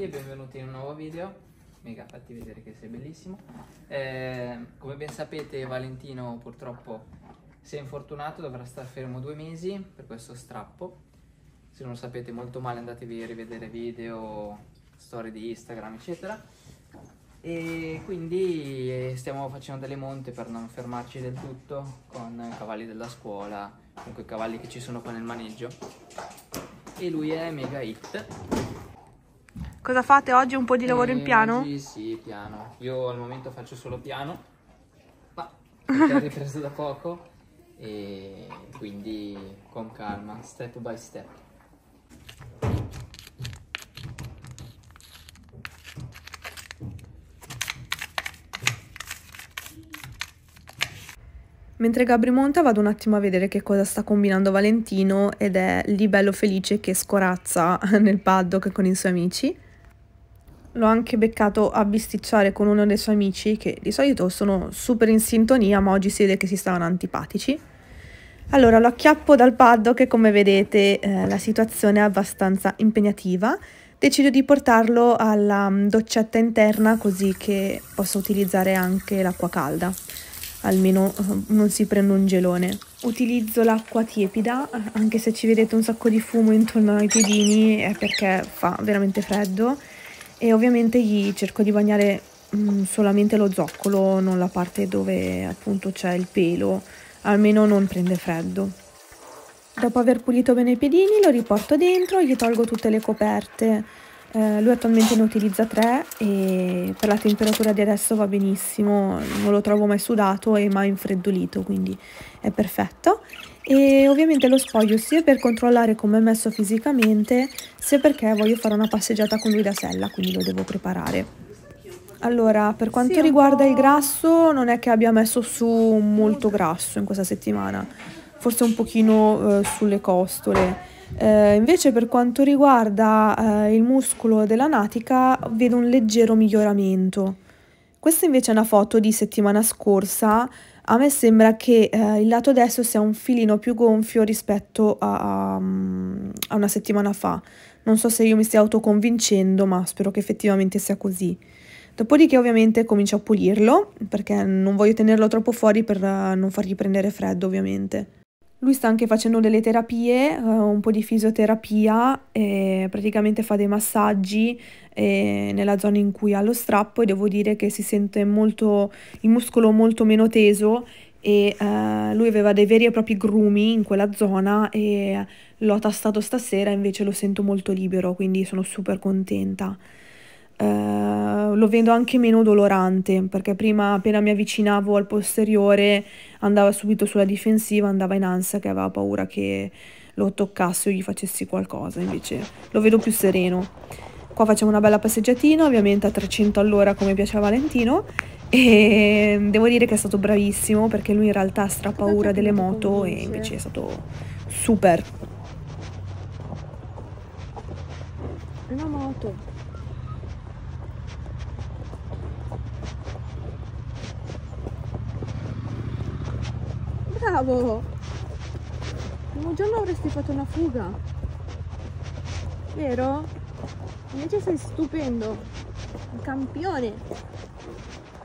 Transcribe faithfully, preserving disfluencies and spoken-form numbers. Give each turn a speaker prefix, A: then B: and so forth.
A: e benvenuti in un nuovo video. Mega, fatti vedere che sei bellissimo. Eh, come ben sapete, Valentino purtroppo si è infortunato, dovrà stare fermo due mesi per questo strappo. Se non lo sapete molto male, andatevi a rivedere video, storie di Instagram eccetera. E quindi stiamo facendo delle monte per non fermarci del tutto con i cavalli della scuola, con quei cavalli che ci sono qua nel maneggio. E lui è mega hit.
B: Cosa fate oggi? Un po' di lavoro in piano?
A: Oggi sì, piano. Io al momento faccio solo piano, ma perché ho ripreso da poco e quindi con calma, step by step.
B: Mentre Gabri monta vado un attimo a vedere che cosa sta combinando Valentino ed è lì bello felice che scorazza nel paddock con i suoi amici. L'ho anche beccato a bisticciare con uno dei suoi amici che di solito sono super in sintonia, ma oggi si vede che si stavano antipatici. Allora lo acchiappo dal paddock e come vedete eh, la situazione è abbastanza impegnativa. Decido di portarlo alla doccetta interna così che possa utilizzare anche l'acqua calda. Almeno non si prende un gelone. Utilizzo l'acqua tiepida, anche se ci vedete un sacco di fumo intorno ai piedini è perché fa veramente freddo, e ovviamente gli cerco di bagnare mh, solamente lo zoccolo, non la parte dove appunto c'è il pelo, almeno non prende freddo. Dopo aver pulito bene i piedini lo riporto dentro, gli tolgo tutte le coperte. Eh, lui attualmente ne utilizza tre e per la temperatura di adesso va benissimo, non lo trovo mai sudato e mai infreddolito, quindi è perfetto. E ovviamente lo spoglio sia per controllare come è messo fisicamente, sia perché voglio fare una passeggiata con lui da sella, quindi lo devo preparare. Allora, per quanto sì, riguarda il grasso, non è che abbia messo su molto grasso in questa settimana, forse un pochino eh, sulle costole. Eh, invece per quanto riguarda eh, il muscolo della natica vedo un leggero miglioramento. Questa invece è una foto di settimana scorsa. A me sembra che eh, il lato destro sia un filino più gonfio rispetto a, a, a una settimana fa. Non so se io mi stia autoconvincendo, ma spero che effettivamente sia così. Dopodiché ovviamente comincio a pulirlo perché non voglio tenerlo troppo fuori per uh, non fargli prendere freddo ovviamente. Lui sta anche facendo delle terapie, uh, un po' di fisioterapia, e praticamente fa dei massaggi eh, nella zona in cui ha lo strappo, e devo dire che si sente molto, il muscolo molto meno teso, e uh, lui aveva dei veri e propri grumi in quella zona e l'ho tastato stasera, invece lo sento molto libero, quindi sono super contenta. Uh, lo vedo anche meno dolorante, perché prima appena mi avvicinavo al posteriore andava subito sulla difensiva, andava in ansia che aveva paura che lo toccassi o gli facessi qualcosa, invece lo vedo più sereno. Qua facciamo una bella passeggiatina, ovviamente a trecento all'ora come piace a Valentino, e devo dire che è stato bravissimo perché lui in realtà ha strapaura delle moto e invece è stato super.
C: È una moto. Bravo! Un giorno avresti fatto una fuga, vero? Invece sei stupendo, un campione.